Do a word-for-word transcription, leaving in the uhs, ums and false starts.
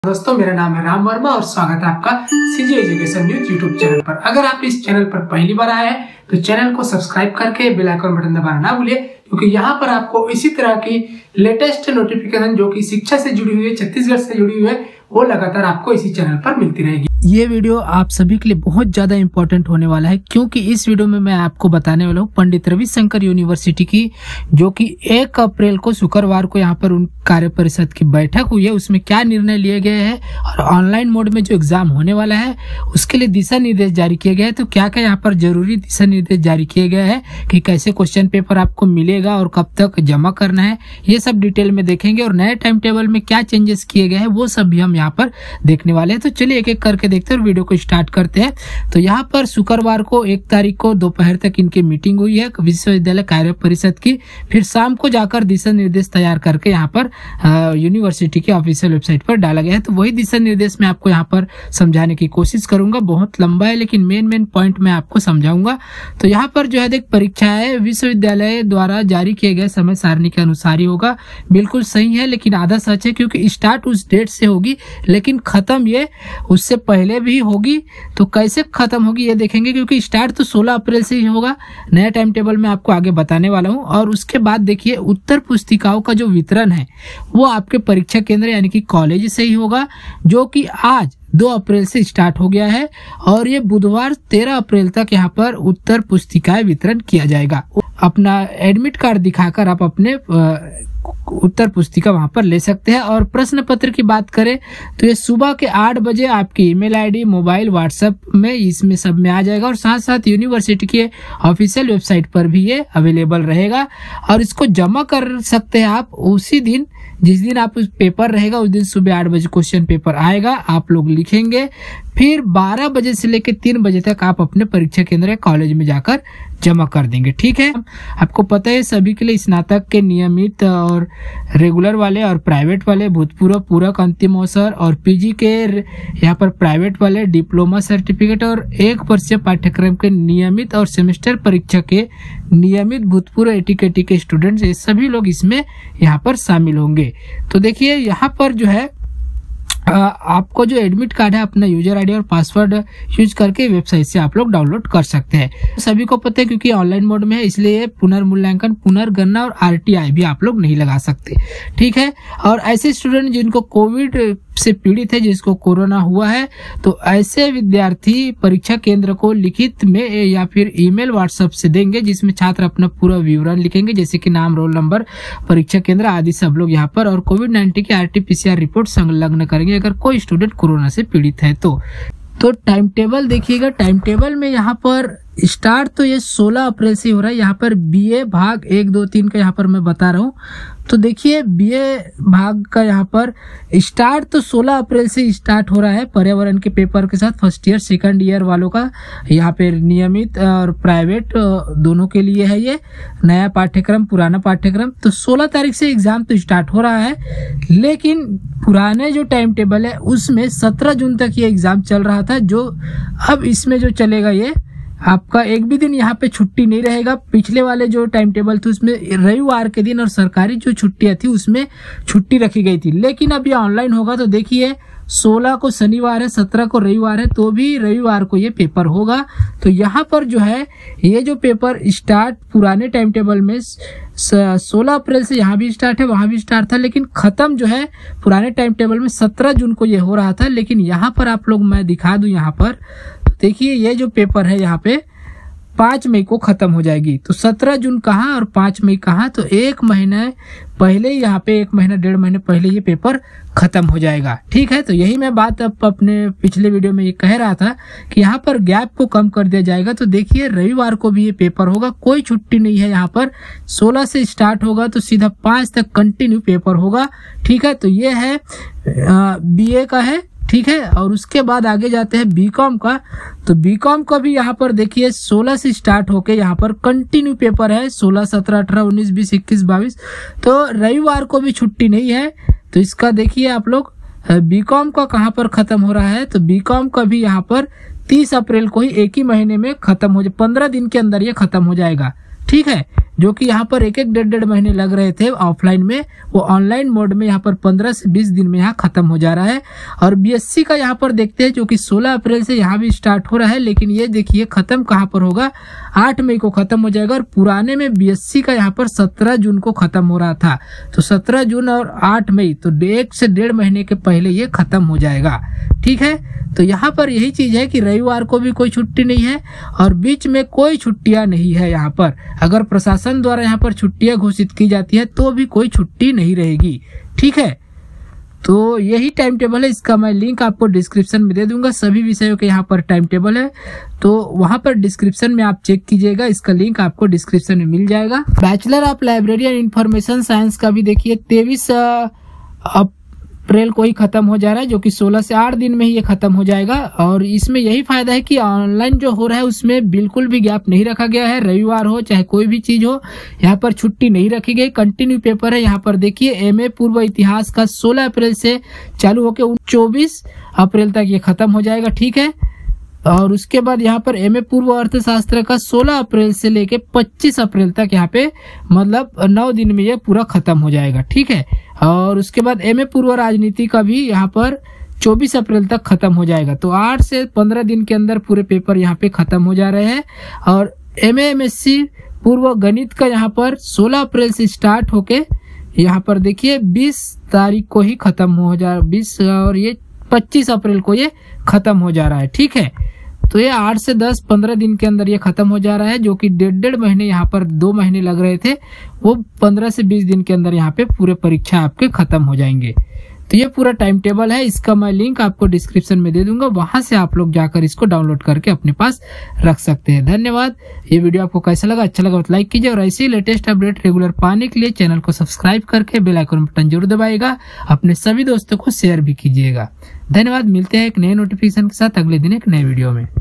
दोस्तों, मेरा नाम है राम वर्मा और स्वागत है आपका CG education news YouTube channel पर। अगर आप इस चैनल पर पहली बार आए हैं तो चैनल को सब्सक्राइब करके बेल आइकन बटन दबाना ना भूलिए, क्योंकि यहाँ पर आपको इसी तरह की लेटेस्ट नोटिफिकेशन जो कि शिक्षा से जुड़ी हुई है, छत्तीसगढ़ से जुड़ी हुई है, वो लगातार आपको इसी चैनल पर मिलती रहेगी। ये वीडियो आप सभी के लिए बहुत ज्यादा इंपॉर्टेंट होने वाला है, क्योंकि इस वीडियो में मैं आपको बताने वाला हूँ पंडित रविशंकर यूनिवर्सिटी की, जो कि एक अप्रैल को शुक्रवार को यहाँ पर उन कार्य परिषद की बैठक हुई है, उसमें क्या निर्णय लिए गए हैं और ऑनलाइन मोड में जो एग्जाम होने वाला है उसके लिए दिशा निर्देश जारी किए गए हैं। तो क्या क्या यहाँ पर जरूरी दिशा निर्देश जारी किए गए हैं कि कैसे क्वेश्चन पेपर आपको मिलेगा और कब तक जमा करना है, ये सब डिटेल में देखेंगे। और नए टाइम टेबल में क्या चेंजेस किए गए हैं वो सब भी हम यहाँ पर देखने वाले हैं। तो चलिए एक एक करके देखते हैं और वीडियो को स्टार्ट करते हैं। तो यहाँ पर शुक्रवार को एक तारीख को दोपहर तक इनकी मीटिंग हुई है विश्वविद्यालय कार्य परिषद की। फिर शाम को जाकर दिशा निर्देश तैयार करके यहाँ पर यूनिवर्सिटी के ऑफिशियल वेबसाइट पर डाला गया है। तो वही दिशा निर्देश मैं आपको यहाँ पर समझाने की कोशिश करूंगा। बहुत लंबा है लेकिन मेन मेन पॉइंट मैं आपको समझाऊंगा। तो यहाँ पर जो है देख, परीक्षाएं विश्वविद्यालय द्वारा जारी किए गए समय सारणी के अनुसार ही होगा। बिल्कुल सही है, लेकिन आधा सच है, क्योंकि स्टार्ट उस डेट से होगी लेकिन खत्म ये उससे पहले भी होगी। तो कैसे खत्म होगी ये देखेंगे, क्योंकि स्टार्ट तो सोलह अप्रैल से ही होगा। नया टाइम टेबल में आपको आगे बताने वाला हूं। और उसके बाद देखिए, उत्तर पुस्तिकाओं का जो वितरण है वो आपके परीक्षा केंद्र यानी कि कॉलेज से ही होगा, जो कि आज दो अप्रैल से स्टार्ट हो गया है और ये बुधवार तेरह अप्रैल तक यहाँ पर उत्तर पुस्तिकाएं वितरण किया जाएगा। अपना एडमिट कार्ड दिखाकर आप अपने उत्तर पुस्तिका वहां पर ले सकते हैं। और प्रश्न पत्र की बात करें तो ये सुबह के आठ बजे आपकी ईमेल आईडी, मोबाइल, व्हाट्सएप में इसमें सब में आ जाएगा। और साथ साथ यूनिवर्सिटी के ऑफिशियल वेबसाइट पर भी ये अवेलेबल रहेगा। और इसको जमा कर सकते हैं आप उसी दिन जिस दिन आप पेपर रहेगा, उस दिन सुबह आठ बजे क्वेश्चन पेपर आएगा, आप लोग लिखेंगे। फिर बारह बजे से लेकर तीन बजे तक आप अपने परीक्षा केंद्र या कॉलेज में जाकर जमा कर देंगे। ठीक है, आपको पता है सभी के लिए स्नातक के नियमित और रेगुलर वाले और प्राइवेट वाले, भूतपूर्व, पूरक, अंतिम अवसर और पीजी के यहाँ पर प्राइवेट वाले, डिप्लोमा सर्टिफिकेट और एक वर्षीय पाठ्यक्रम के नियमित और सेमेस्टर परीक्षा के नियमित भूतपूर्व एटीकेटी के स्टूडेंट्स, ये सभी लोग इसमें यहाँ पर शामिल होंगे। तो देखिए यहाँ पर जो है आ, आपको जो एडमिट कार्ड है अपना यूजर आईडी और पासवर्ड यूज करके वेबसाइट से आप लोग डाउनलोड कर सकते हैं। सभी को पता है क्योंकि ऑनलाइन मोड में है, इसलिए पुनर्मूल्यांकन, पुनर्गणना और आरटीआई भी आप लोग नहीं लगा सकते। ठीक है, और ऐसे स्टूडेंट जिनको कोविड से पीड़ित है, जिसको कोरोना हुआ है, तो ऐसे विद्यार्थी परीक्षा केंद्र को लिखित में या फिर ईमेल, व्हाट्सएप से देंगे, जिसमें छात्र अपना पूरा विवरण लिखेंगे, जैसे कि नाम, रोल नंबर, परीक्षा केंद्र आदि सब लोग यहाँ पर, और कोविड नाइन्टीन की आरटीपीसीआर रिपोर्ट संलग्न करेंगे अगर कोई स्टूडेंट कोरोना से पीड़ित है तो। तो टाइम टेबल देखिएगा, टाइम टेबल में यहाँ पर स्टार्ट तो ये सोलह अप्रैल से हो रहा है। यहाँ पर बीए भाग एक दो तीन का यहाँ पर मैं बता रहा हूँ। तो देखिए बीए भाग का यहाँ पर स्टार्ट तो सोलह अप्रैल से स्टार्ट हो रहा है पर्यावरण के पेपर के साथ। फर्स्ट ईयर सेकंड ईयर वालों का यहाँ पे नियमित और प्राइवेट दोनों के लिए है ये नया पाठ्यक्रम, पुराना पाठ्यक्रम। तो सोलह तारीख से एग्जाम तो स्टार्ट हो रहा है, लेकिन पुराने जो टाइम टेबल है उसमें सत्रह जून तक ये एग्जाम चल रहा था। जो अब इसमें जो चलेगा ये आपका एक भी दिन यहाँ पे छुट्टी नहीं रहेगा। पिछले वाले जो टाइम टेबल थे उसमें रविवार के दिन और सरकारी जो छुट्टियां थी उसमें छुट्टी रखी गई थी, लेकिन अब ये ऑनलाइन होगा। तो देखिए सोलह को शनिवार है, सत्रह को रविवार है, तो भी रविवार को ये पेपर होगा। तो यहाँ पर जो है ये जो पेपर स्टार्ट पुराने टाइम टेबल में सोलह अप्रैल से यहाँ भी स्टार्ट है, वहां भी स्टार्ट था, लेकिन खत्म जो है पुराने टाइम टेबल में सत्रह जून को ये हो रहा था। लेकिन यहाँ पर आप लोग मैं दिखा दूं, यहाँ पर देखिए ये जो पेपर है यहाँ पे पांच मई को खत्म हो जाएगी। तो सत्रह जून कहाँ और पांच मई कहाँ, तो एक महीने पहले ही यहाँ पे एक महीना डेढ़ महीने पहले ये पेपर खत्म हो जाएगा। ठीक है, तो यही मैं बात अब अपने पिछले वीडियो में ये कह रहा था कि यहाँ पर गैप को कम कर दिया जाएगा। तो देखिए रविवार को भी ये पेपर होगा, कोई छुट्टी नहीं है। यहाँ पर सोलह से स्टार्ट होगा तो सीधा पांच तक कंटिन्यू पेपर होगा। ठीक है, तो ये है बीए का है। ठीक है, और उसके बाद आगे जाते हैं बीकॉम का। तो बीकॉम का भी यहाँ पर देखिए सोलह से स्टार्ट होके यहाँ पर कंटिन्यू पेपर है, सोलह, सत्रह, अठारह, उन्नीस, बीस, इक्कीस, बाईस। तो रविवार को भी छुट्टी नहीं है। तो इसका देखिए आप लोग बीकॉम का कहाँ पर खत्म हो रहा है, तो बीकॉम का भी यहाँ पर तीस अप्रैल को ही एक ही महीने में खत्म हो जाए, पंद्रह दिन के अंदर ये खत्म हो जाएगा। ठीक है, जो कि यहाँ पर एक एक डेढ़ डेढ़ महीने लग रहे थे ऑफलाइन में, वो ऑनलाइन मोड में यहाँ पर पंद्रह से बीस दिन में यहाँ खत्म हो जा रहा है। और बीएससी का यहाँ पर देखते हैं, जो कि सोलह अप्रैल से यहाँ भी स्टार्ट हो रहा है, लेकिन ये देखिए खत्म कहाँ पर होगा, आठ मई को खत्म हो जाएगा। और पुराने में बीएससी का यहाँ पर सत्रह जून को खत्म हो रहा था, तो सत्रह जून और आठ मई, तो एक से डेढ़ महीने के पहले ये खत्म हो जाएगा। ठीक है, तो यहाँ पर यही चीज है कि रविवार को भी कोई छुट्टी नहीं है और बीच में कोई छुट्टियां नहीं है। यहाँ पर अगर प्रशासन द्वारा यहाँ पर छुट्टियां घोषित की जाती है तो भी कोई छुट्टी नहीं रहेगी। ठीक है, तो यही टाइम टेबल है, इसका मैं लिंक आपको डिस्क्रिप्शन में दे दूंगा। सभी विषयों के यहाँ पर टाइम टेबल है, तो वहां पर डिस्क्रिप्शन में आप चेक कीजिएगा, इसका लिंक आपको डिस्क्रिप्शन में मिल जाएगा। Bachelor of library and information science का भी देखिए तेईस अप्रैल को ही खत्म हो जा रहा है, जो कि सोलह से आठ दिन में ही ये खत्म हो जाएगा। और इसमें यही फायदा है कि ऑनलाइन जो हो रहा है उसमें बिल्कुल भी गैप नहीं रखा गया है, रविवार हो चाहे कोई भी चीज हो, यहाँ पर छुट्टी नहीं रखी गई, कंटिन्यू पेपर है। यहाँ पर देखिए एमए पूर्व इतिहास का सोलह अप्रैल से चालू होकर चौबीस अप्रैल तक ये खत्म हो जाएगा। ठीक है, और उसके बाद यहाँ पर एमए पूर्व अर्थशास्त्र का सोलह अप्रैल से लेके पच्चीस अप्रैल तक यहाँ पे मतलब नौ दिन में ये पूरा खत्म हो जाएगा। ठीक है, और उसके बाद एमए पूर्व राजनीति का भी यहाँ पर चौबीस अप्रैल तक खत्म हो जाएगा। तो आठ से पंद्रह दिन के अंदर पूरे पेपर यहाँ पे खत्म हो जा रहे हैं। और एमए एमएससी पूर्व गणित का यहाँ पर सोलह अप्रैल से स्टार्ट होके यहाँ पर देखिए बीस तारीख को ही खत्म हो जा बीस और ये पच्चीस अप्रैल को ये खत्म हो जा रहा है। ठीक है, तो ये आठ से दस पंद्रह दिन के अंदर ये खत्म हो जा रहा है, जो कि डेढ़ डेढ़ महीने यहाँ पर दो महीने लग रहे थे, वो पंद्रह से बीस दिन के अंदर यहाँ पे पूरे परीक्षा आपके खत्म हो जाएंगे। तो ये पूरा टाइम टेबल है, इसका मैं लिंक आपको डिस्क्रिप्शन में दे दूंगा, वहां से आप लोग जाकर इसको डाउनलोड करके अपने पास रख सकते हैं। धन्यवाद। ये वीडियो आपको कैसा लगा, अच्छा लगा तो लाइक कीजिए, और ऐसे ही लेटेस्ट अपडेट रेगुलर पाने के लिए चैनल को सब्सक्राइब करके बेल आइकन बटन जरूर दबाएगा, अपने सभी दोस्तों को शेयर भी कीजिएगा। धन्यवाद। मिलते हैं एक नए नोटिफिकेशन के साथ अगले दिन एक नए वीडियो में।